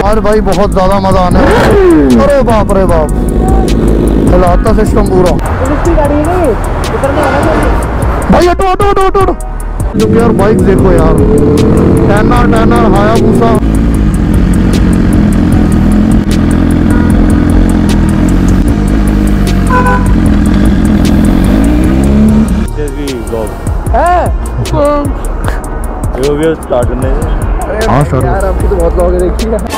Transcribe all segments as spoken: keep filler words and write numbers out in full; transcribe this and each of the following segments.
आज भाई बहुत ज्यादा मजा आने वाला। अरे बाप रे बाप, हिलाता सिस्टम पूरा। गाड़ी है भाई हटो हटो हटो हटो हटो। जो यार बाइक देखो यार, टैनर टैनर हायाबुसा। स्टार्ट करने हाँ सर यार, आपकी तो बहुत लोग देखी है।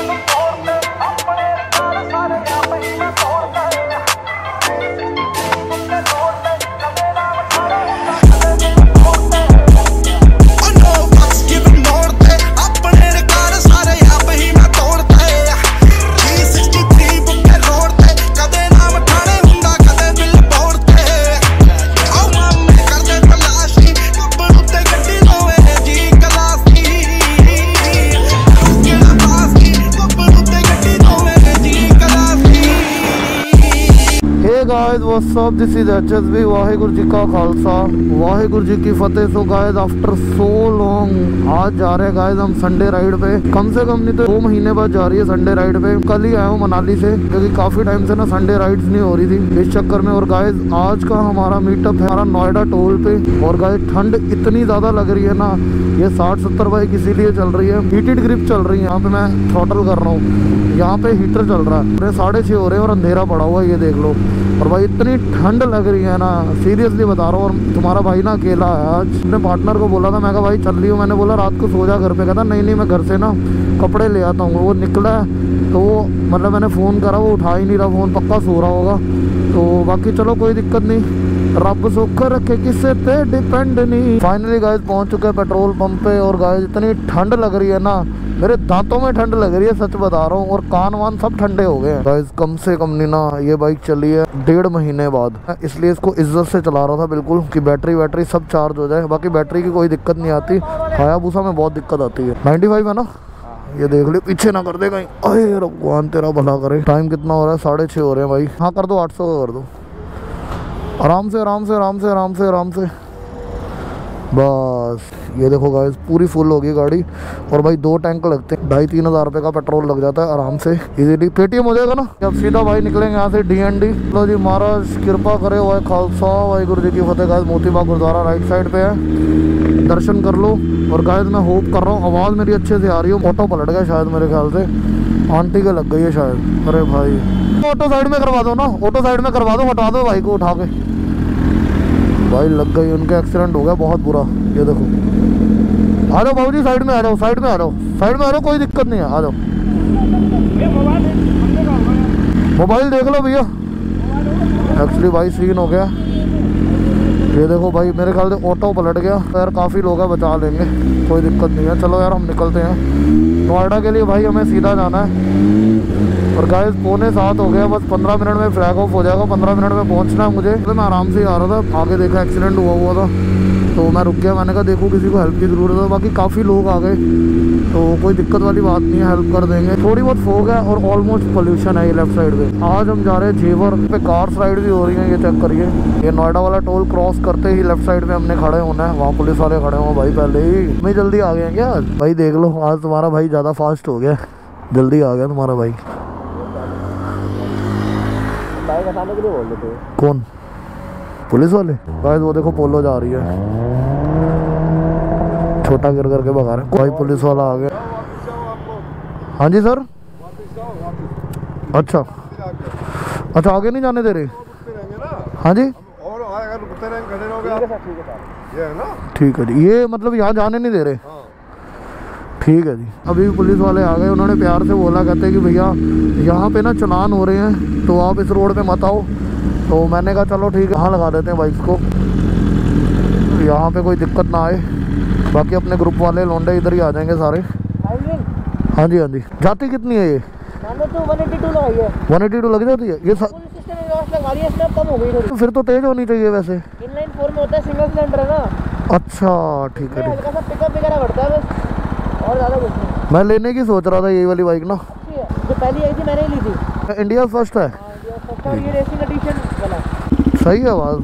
सब this is H S B. Waheguru ji का खालसा वाहेगुरु जी की फतेह। So guys after so long आज जा रहे हैं गाइस हम संडे राइड पे। कम से कम नहीं तो दो महीने बाद जा रही है संडे राइड पे। कल ही आया हूँ मनाली से, क्योंकि काफी टाइम से ना संडे राइड्स नहीं हो रही थी इस चक्कर में। और गाइस आज का हमारा मीटअप है हमारा नोएडा टोल पे। और गाइस ठंड इतनी ज्यादा लग रही है ना, ये साठ सत्तर बाइक इसीलिए चल रही है, हीटेड ग्रिप चल रही है। यहाँ पे मैं थ्रॉटल कर रहा हूँ, यहाँ पे हीटर चल रहा है, साढ़े छः हो रहे हैं और अंधेरा पड़ा हुआ है, ये देख लो। और भाई इतनी ठंड लग रही है ना, सीरियसली बता रहा हूँ। और तुम्हारा भाई ना अकेला है आज। अपने पार्टनर को बोला था, मैं कहा भाई चल रही हूँ, मैंने बोला रात को सो जा घर पे। कहता नहीं नहीं मैं घर से ना कपड़े ले आता हूँ। वो निकला तो वो मतलब मैंने फ़ोन करा, वो उठा ही नहीं रहा फ़ोन, पक्का सो रहा होगा। तो बाकी चलो कोई दिक्कत नहीं, रब सुख रखे किसी पे डिपेंड नहीं। फाइनली गाइस पहुँच चुके हैं पेट्रोल पंप पे। और गाइस इतनी ठंड लग रही है ना, मेरे दांतों में ठंड लग रही है, सच बता रहा हूँ। और कान वान सब ठंडे हो गए हैं गाइस। कम से कम नहीं ना, ये बाइक चली है डेढ़ महीने बाद, इसलिए इसको इज्जत से चला रहा था बिल्कुल, कि बैटरी वैटरी सब चार्ज हो जाए। बाकी बैटरी की कोई दिक्कत नहीं आती, हायाबुसा में बहुत दिक्कत आती है। नाइन्टी फाइव है ना, ये देख ले पीछे ना कर दे कहीं। अरे भगवान तेरा भला करे। टाइम कितना हो रहा है? साढ़े छः हो रहे हैं भाई। हाँ कर दो, आठ सौ का कर दो, आराम से आराम से आराम से आराम से आराम से बस। ये देखो गाइस पूरी फुल होगी गाड़ी। और भाई दो टैंक लगते हैं, ढाई तीन हज़ार रुपये का पेट्रोल लग जाता है आराम से, इजीली। पेटीएम हो जाएगा ना। जब सीधा भाई निकलेंगे यहाँ से डी एन डी। लो जी महाराज कृपा करे, वाहे खालसा वाहेगुरु जी की फतेह। Guys Motibagh gurudwara right side पे है, दर्शन कर लो। और गाइस मैं होप कर रहा हूँ आवाज़ मेरी अच्छे से आ रही हो। ऑटो पलट गया शायद मेरे ख्याल से, आंटी के लग गई है शायद। अरे भाई ऑटो साइड में करवा दो ना, ऑटो साइड में करवा दो, हटा दो भाई को उठा के। भाई लग गई, उनका एक्सीडेंट हो गया बहुत बुरा। ये देखो, आ जाओ बाबू जी साइड में आ जाओ, साइड में आ जाओ, साइड में आ जाओ, कोई दिक्कत नहीं है, आ जाओ। मोबाइल देख लो भैया। एक्चुअली भाई सीन हो गया, ये देखो भाई मेरे ख्याल से ऑटो पलट गया। यार काफ़ी लोग हैं, बचा लेंगे, कोई दिक्कत नहीं है। चलो यार हम निकलते हैं नोएडा के लिए। भाई हमें सीधा जाना है। और गाइस पौने सात हो गया, बस पंद्रह मिनट में फ्लैग ऑफ हो जाएगा, पंद्रह मिनट में पहुंचना है मुझे। तो मैं आराम से ही आ रहा था, आगे देखा एक्सीडेंट हुआ हुआ था तो मैं रुक गया। मैंने कहा देखो किसी को हेल्प की ज़रूरत है। बाकी काफ़ी लोग आ गए तो कोई दिक्कत वाली बात नहीं है, हेल्प कर देंगे। थोड़ी बहुत फोग है और ऑलमोस्ट पोल्यूशन है ये लेफ्ट साइड पे। आज हम जा रहे हैं जेवर पे, कार्स राइड भी हो रही है, ये चेक करिए। ये नोएडा वाला टोल क्रॉस करते ही लेफ्ट साइड में हमने खड़े होना है, वहाँ पुलिस वाले खड़े हों भाई पहले ही। मैं जल्दी आ गए हैं क्या आज? भाई देख लो आज तुम्हारा भाई ज़्यादा फास्ट हो गया, जल्दी आ गया तुम्हारा भाई। बाइक हटाने के लिए बोल रहे थे। कौन? पुलिस वाले? गाइस वो देखो पोलो जा रही है, छोटा गिर करके भगा रहे हैं। कोई पुलिस वाला आ गया। हाँ जी सर। अच्छा अच्छा, आगे नहीं जाने दे रहे? हाँ जी ठीक है जी। ये मतलब यहाँ जाने नहीं दे रहे? ठीक है जी। अभी पुलिस वाले आ गए, उन्होंने प्यार से बोला, कहते कि भैया यहाँ पे ना चलान हो रहे हैं तो आप इस रोड पे मत आओ। तो मैंने कहा चलो ठीक है, यहाँ लगा देते हैं बाइक को, यहाँ पे कोई दिक्कत ना आए। बाकी अपने ग्रुप वाले लौंडे इधर ही आ जाएंगे सारे। हाँ जी हाँ जी। जाती कितनी है ये? तो वन एटी टू लगाई है। वन एटी टू लग जाती है ये सा... कम हो गई तो फिर तो तेज होनी चाहिए वैसे। इनलाइन फोर में होता है, सिंगल सिलेंडर है ना। अच्छा ठीक है। हल्का सा पिकअप वगैरह बढ़ता है बस, और ज़्यादा कुछ नहीं। मैं लेने की सोच रहा था यही वाली बाइक ना, जो पहली आई थी मैंने ही ली थी। इंडिया फर्स्ट है। और ये रेसिंग एडिशन वाला सही है आवाज़।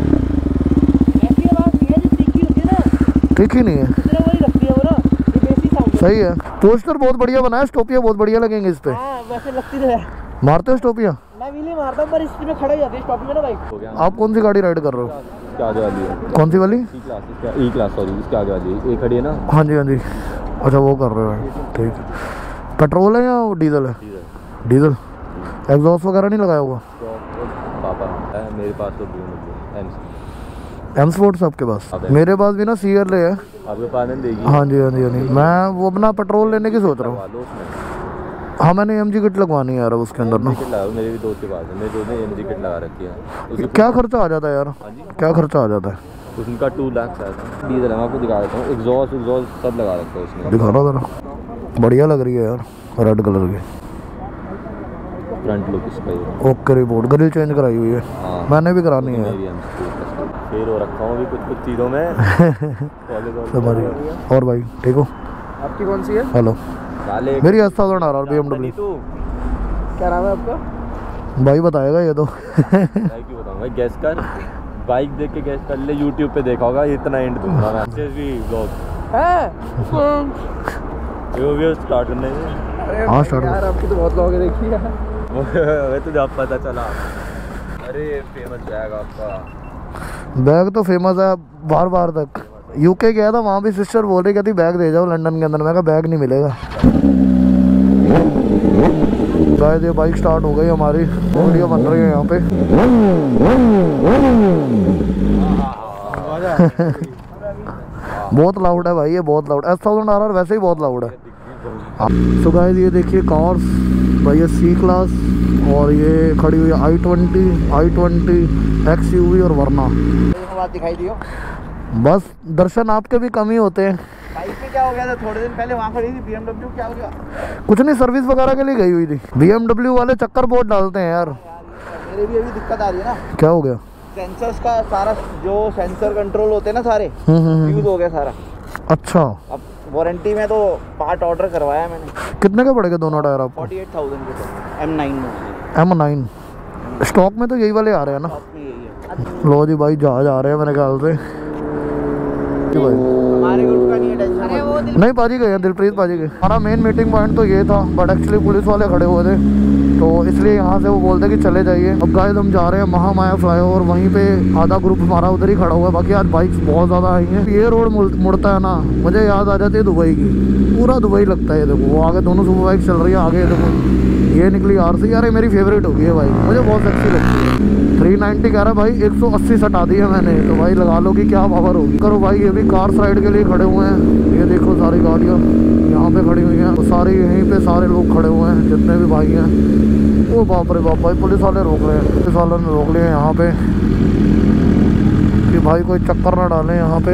ऐसी आवाज़ नहीं है जो तीखी होती है ना, ठीक ही नहीं है। वही रखती है वो ना, ये देसी सही है, पोस्टर बहुत बढ़िया बनाया, स्टोपिया बहुत बढ़िया लगेंगे इस पे। हाँ वैसे लगती तो है। मारते हो स्टोपिया? मैं व्हील ही मारता हूँ पर इसमें खड़ा ही जाती है स्टॉप में ना बाइक। आप कौन सी गाड़ी राइड कर रहे हो? इसके आगे वाली है। कौन सी वाली? ई क्लास, इसका ई क्लास सॉरी, इसके आगे वाली ये खड़ी है ना। हाँ जी हाँ जी, अच्छा वो कर रहे हो, ठीक है। पेट्रोल है या डीजल है? डीजल। एग्जॉस्ट वगैरह नहीं लगाया हुआ? पापा है मेरे पास तो एम स्पोर्ट्स आपके पास? मेरे पास भी ना सी आर है। आपके पास नहीं देगी? हाँ जी हाँ जी हाँ जी, मैं वो अपना पेट्रोल लेने की सोच रहा हूँ। हाँ मैंने एम जी किट लगवानी है यार उसके अंदर ना। मेरे भी दोस्त के पास है, मेरे दोस्त ने एम जी किट लगा रखी है। क्या खर्चा आ जाता है यार? क्या खर्चा आ जाता है उसका? टू लाख आया था। डीजल है, आपको दिखा देता हूँ, एग्जॉस्ट एग्जॉस्ट सब लगा रखा है उसने। दिखा रहा जरा, बढ़िया लग रही है यार, रेड कलर की। फ्रंट लुक इसका ये। ओके रिपोर्ट, ग्रिल चेंज कराई हुई है। हाँ, मैंने भी करानी है। फेल हो रखा हूँ अभी कुछ कुछ चीज़ों में। समझ गया। और भाई ठीक हो? आपकी कौन सी है? हेलो, मेरी एस थाउजेंड आ रहा है बी एम डब्ल्यू। क्या नाम है आपका? भाई बताएगा ये तो। क्यों बताऊँगा, गैस कर, बाइक देख के गैस कर ले, यूट्यूब पे देखा होगा, इतना एंड दूंगा मैं। अच्छे भी ब्लॉग है वो भी स्टार्ट करने में। हाँ स्टार्ट यार आपकी तो बहुत लोग देखी है। वो तुझे अब पता चला? अरे फेमस बैग आपका। बैग तो फेमस है बार बार तक। यूके गया था, वहाँ भी सिस्टर बोल रही कहती बैग दे जाओ लंदन के अंदर। मैं कहा बैग नहीं मिलेगा। शायद ये बाइक स्टार्ट हो गई हमारी, वीडियो बन रही है यहाँ पे। बहुत लाउड है भाई ये, बहुत loud. S thousand R R वैसे ही बहुत लाउड है। सो गाइस ये देखिए कार्स भाई, ये सी क्लास और ये खड़ी हुई है I twenty, I twenty X U V और वरना। बात दिखाई दियो। बस दर्शन आपके भी कम ही होते हैं। बाइक में क्या हो गया था, थोड़े दिन पहले वहाँ खड़ी थी बी एम डब्ल्यू, क्या हो गया? कुछ नहीं, सर्विस वगैरह के लिए गई हुई थी। बी एम डब्ल्यू वाले चक्कर बहुत डालते हैं यार। मेरे भी अभी दिक्कत आ रही है ना। क्या हो गया? सेंसर्स का सारा जो सेंसर कंट्रोल होते हैं ना सारे यूज हो गया सारा। अच्छा, अब वारंटी में तो पार्ट ऑर्डर करवाया मैंने। कितने का पड़ेगा दोनों टायर आपको? फोर्टी एट थाउजेंड के। एम नाइन में। एम नाइन स्टॉक में तो यही वाले आ रहे हैं ना? यही है। लो जी भाई जहाज आ रहे हैं मेरे ख्याल से। भाई हमारे ग्रुप का नहीं है टेंशन। नहीं पाजी गए हैं, दिलप्रीत पाजी गए। हमारा मेन मीटिंग पॉइंट तो ये था, बट एक्चुअली पुलिस वाले खड़े हुए थे तो इसलिए यहाँ से वो बोलते कि चले जाइए। अब गाइस हम जा रहे हैं महामाया फ्लाईओवर, वहीं पे आधा ग्रुप हमारा उधर ही खड़ा हुआ है। बाकी आज बाइक्स बहुत ज़्यादा आई हैं। ये रोड मुड़ता है ना, मुझे याद आ जाती है दुबई की, पूरा दुबई लगता है। ये देखो वो आगे दोनों सुपर बाइक चल रही है, आगे देखो ये निकली आर सी। यार ये मेरी फेवरेट होगी है बाइक, मुझे बहुत अच्छी लगती है। थ्री नाइन्टी कह रहा है भाई, एक सौ अस्सी सटा दी है मैंने, तो भाई लगा लो कि क्या पावर होगी। करो भाई, ये भी कार्स राइड के लिए खड़े हुए हैं। ये देखो सारी गाड़ियाँ यहाँ पे खड़ी हुई हैं, तो सारी यहीं पे सारे लोग खड़े हुए हैं जितने भी भाई हैं। ओ बाप रे बाप भाई, पुलिस वाले रोक रहे हैं, पुलिस वालों ने रोक लिए यहाँ पे कि भाई कोई चक्कर ना डालें यहाँ पे।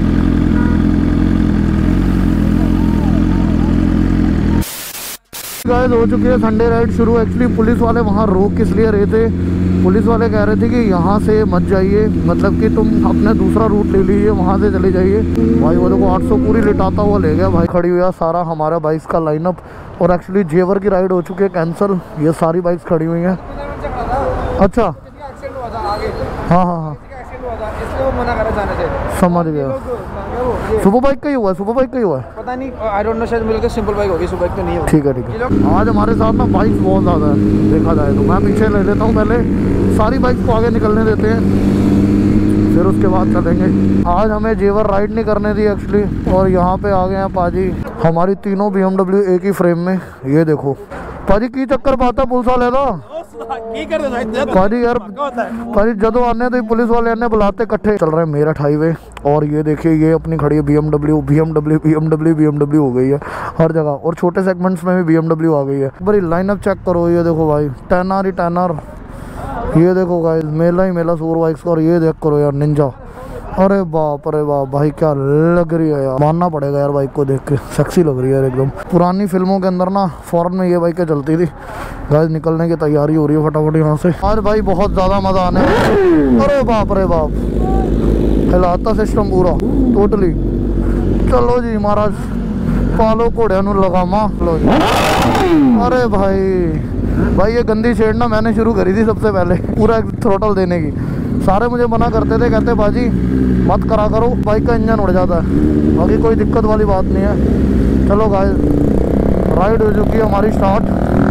गाइस हो चुकी है संडे राइड शुरू। एक्चुअली पुलिस वाले वहाँ रोक किस लिए रहे थे, पुलिस वाले कह रहे थे कि यहाँ से मत जाइए, मतलब कि तुम अपने दूसरा रूट ले लीजिए, वहाँ से चले जाइए। भाई वो देखो आठ सौ पूरी लिटाता हुआ ले गया भाई। खड़ी हुई है सारा हमारा बाइक्स का लाइनअप, और एक्चुअली जेवर की राइड हो चुकी है कैंसिल। ये सारी बाइक्स खड़ी हुई हैं। अच्छा हाँ हाँ हाँ मना करा जाने से। समझ गया। सुपर बाइक का ही हुआ है, सुपर बाइक का ही हुआ है, पता नहीं, आई डोंट नो, शायद मिलकर सिंपल बाइक होगी, सुपर बाइक तो नहीं होगी। ठीक है ठीक है। आज हमारे साथ ना बाइक्स बहुत ज़्यादा है, देखा जाए तो मैं पीछे ले लेता हूँ, पहले सारी बाइक्स को आगे निकलने देते हैं, फिर उसके बाद चलेंगे। आज हमें जेवर राइड नहीं करने दी एक्चुअली, और यहाँ पे आ गए हैं पाजी हमारी तीनों बी एम डब्ल्यू एक ही फ्रेम में। ये देखो पाजी की चक्कर पाता पुलिस वाले का पाजी यार, पाजी जदों आने तो पुलिस वाले आने बुलाते इकट्ठे। चल रहा है मेरठ हाईवे, और ये देखिए ये अपनी खड़ी है B M W, B M W B M W B M W हो गई है हर जगह, और छोटे सेगमेंट्स में भी बी एम डब्ल्यू आ गई है। बड़ी लाइनअप चेक करो, ये देखो भाई टेन आर ही टेन आर, ये देखो गाइस मेला ही मेला सुपर बाइक्स का। और ये देख करो यार निंजा, अरे बाप अरे बाप भाई क्या लग रही है यार, मानना पड़ेगा यार बाइक को देख के, सेक्सी लग रही है यार एकदम। पुरानी फिल्मों के अंदर ना फॉरेन में ये बाइकें चलती थी। गाइस निकलने की तैयारी हो रही है फटाफट यहाँ से। आज भाई बहुत ज़्यादा मज़ा आने, अरे बाप रे बाप हिलाता सिस्टम पूरा टोटली। चलो जी महाराज पालो घोड़िया नू लगामा। लो जी, अरे भाई भाई ये गंदी छेड़ना मैंने शुरू करी थी सबसे पहले, पूरा थ्रोटल देने की। सारे मुझे मना करते थे, कहते बाजी मत करा करो, बाइक का इंजन उड़ जाता है। बाकी कोई दिक्कत वाली बात नहीं है। चलो गाइस, राइड हो चुकी है हमारी स्टार्ट।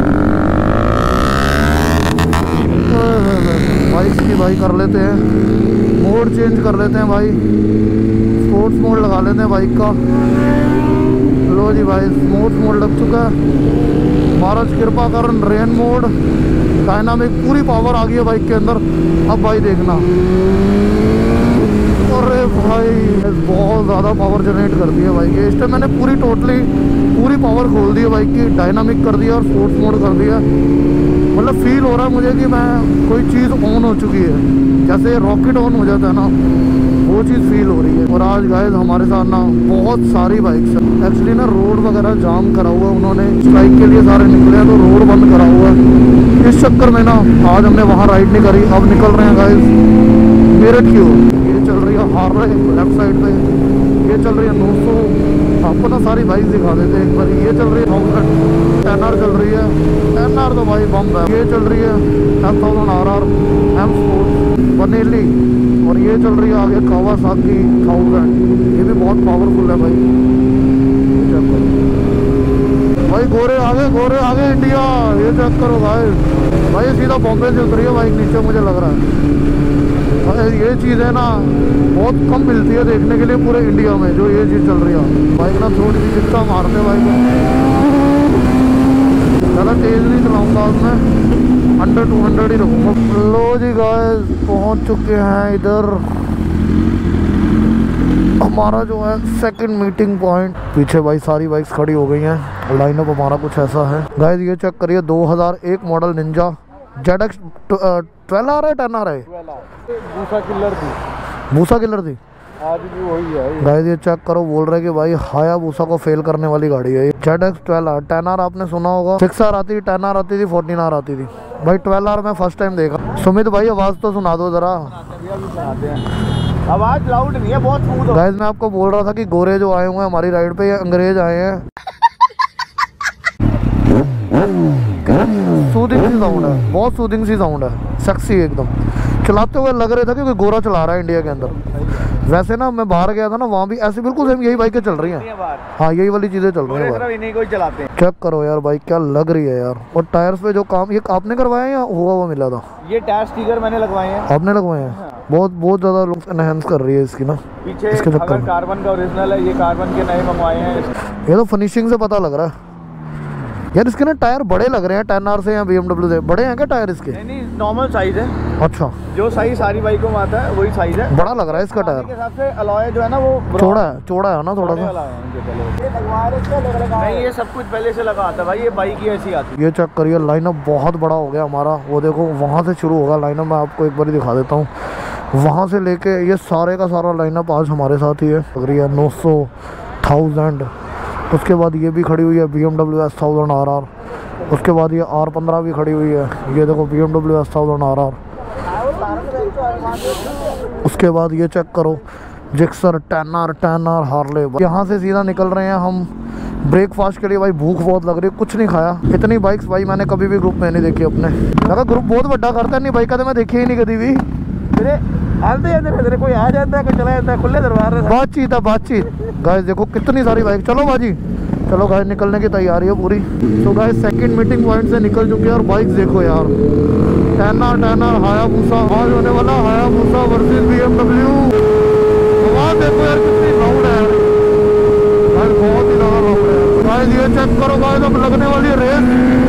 बाइक की भाई कर लेते हैं, मोड चेंज कर लेते हैं भाई, स्पोर्ट्स मोड लगा लेते हैं बाइक का। लो जी भाई, स्पोर्ट्स मोड लग चुका है। महाराज कृपा कर, रेन मोड, डायनामिक, पूरी पावर आ गई है बाइक के अंदर। अब भाई देखना, अरे भाई बहुत ज़्यादा पावर जनरेट कर दी है बाइक की। इस टाइम मैंने पूरी टोटली पूरी पावर खोल दी है बाइक की, डायनामिक कर दिया और स्पोर्ट्स मोड कर दिया। मतलब फील हो रहा है मुझे कि मैं कोई चीज़ ऑन हो चुकी है, जैसे रॉकेट ऑन हो जाता है ना, वो चीज़ फील हो रही है। और आज गाइस हमारे साथ ना बहुत सारी बाइक्स हैं। एक्चुअली ना रोड वगैरह जाम करा हुआ है उन्होंने, स्ट्राइक के लिए सारे निकले हैं तो रोड बंद करा हुआ है। इस चक्कर में ना आज हमने वहाँ राइड नहीं करी। अब निकल रहे हैं गाइस मेरठ की ओर। ये चल रही है हार्ले लेफ्ट साइड पे, ये चल रही है नौ सौ। आपको ना सारी बाइक दिखा देते हैं एक बार। ये चल रही है थाउजेंड, टेन आर चल रही है, टेन आर तो भाई बम है। ये चल रही है M thousand R R M sport बनेली, और ये चल रही है आगे कावासाकी थाउजेंड। ये भी बहुत पावरफुल है भाई। भाई गोरे आगे, गोरे आगे इंडिया, ये चेक करो भाई। भाई सीधा बॉम्बे से उतरी है बाइक नीचे, मुझे लग रहा है। ये चीज़ है ना बहुत कम मिलती है देखने के लिए पूरे इंडिया में, जो ये चीज़ चल रही है। बाइक ना थोड़ी सी चिट्टा मारते बाइक में, ज़्यादा तेज़ नहीं चलाऊँगा आज मैं, अंडर टू हंड्रेड ही रखूँगा। लो जी गाइस, पहुँच चुके हैं इधर हमारा जो है सेकंड मीटिंग पॉइंट। पीछे भाई सारी बाइक्स खड़ी हो गई हैं। लाइनअप हमारा कुछ ऐसा है गाइस। ये चेक करिए, दो हज़ार एक model Ninja Z X twelve आ रहा है, टेन आ रहा है। भूसा किलर थी, भूसा किलर थी आज भी वही है गाइस। ये चेक करो, बोल रहे कि भाई हायाबुसा को फेल करने वाली गाड़ी है ये। Z X twelve R, ten R आपने सुना होगा, सिक्स आर आती थी, टेन आर आती थी, फोर्टीन आर आती थी। भाई ट्वेल्व आर मैं फर्स्ट टाइम देखा। सुमित भाई आवाज़ तो सुना दो ज़रा। आवाज लाउड नहीं है, बहुत स्मूथ। गाइस मैं आपको बोल रहा था कि गोरे जो आए हुए हैं हमारी राइड पे, ये अंग्रेज आए हैं। सूदिंग सी साउंड है, बहुत सूदिंग सी साउंड है, सेक्सी एकदम। चलाते हुए लग रहा था कि कोई गोरा चला रहा है इंडिया के अंदर। वैसे ना मैं बाहर गया था ना, वहाँ भी ऐसे बिल्कुल सेम यही बाइकें चल रही हैं। हाँ यही वाली चीज़ें चल रही हैं। इन्हीं को ही चलाते हैं। चेक करो यार बाइक क्या लग रही है यार। और टायर्स पे जो काम ये आपने करवाया या हुआ हुआ मिला था? ये टायर स्टिकर मैंने लगवाए हैं। आपने लगवाए हैं? हाँ। बहुत बहुत ज़्यादा लुक एनहांस कर रही है इसकी ना। पीछे इसके चक्कर अगर कार्बन का ओरिजिनल है, ये कार्बन के नए मंगवाए हैं। ये तो फिनिशिंग से पता लग रहा है यार। इसके ना टायर बड़े लग रहे हैं, टेन आर से या बी एम डब्ल्यू से। बड़े हैं क्या टायर इसके? नहीं नहीं, नॉर्मल साइज है। अच्छा, जो साइज सारी बाइकों में आता है वही साइज है। बड़ा लग रहा है इसका टायर के हिसाब से अलॉय जो है ना वो चौड़ा है, चौड़ा है ना थोड़ा सा। नहीं ये सब कुछ पहले से लगा आता है भाई, ये बाइक ही ऐसी आती है। ये चेक करिए, लाइनअप बहुत बड़ा हो गया हमारा। वो देखो वहाँ से शुरू होगा लाइनअप, मैं आपको एक बार दिखा देता हूँ। वहाँ से लेके ये सारे का सारा लाइनअप आज हमारे साथ ही है। लग रही है नौ सौ, थाउजेंड। उसके बाद ये भी खड़ी हुई है B M W S thousand R R. उसके बाद ये आर पंद्रह भी खड़ी हुई है। ये देखो B M W S thousand R R. उसके बाद ये चेक करो, Gixxer, ten R, ten R, Harley. यहाँ से सीधा निकल रहे हैं हम ब्रेकफास्ट के लिए। भाई भूख बहुत लग रही है, कुछ नहीं खाया। इतनी बाइक्स भाई मैंने कभी भी ग्रुप में नहीं देखी अपने। लगा ग्रुप बहुत बड़ा करता है, नहीं बाइक का मैं देखी ही नहीं कभी भी। कोई आ जाता है, कोई चला जाता है, खुले दरबार है। बातचीत है बातचीत। गाइस देखो कितनी सारी बाइक। चलो बाजी, चलो गाइस निकलने की तैयारी है पूरी। तो गाइस सेकंड मीटिंग पॉइंट से निकल चुके हैं और बाइक देखो यार, ten R, ten R, Hayabusa. आज होने वाला Hayabusa versus B M W. आवाज देखो यार कितनी लाउड है यार, बहुत ही ज़्यादा लाउड है। गाइस ये चेक करो गाइस, अब लगने वाली है रेस।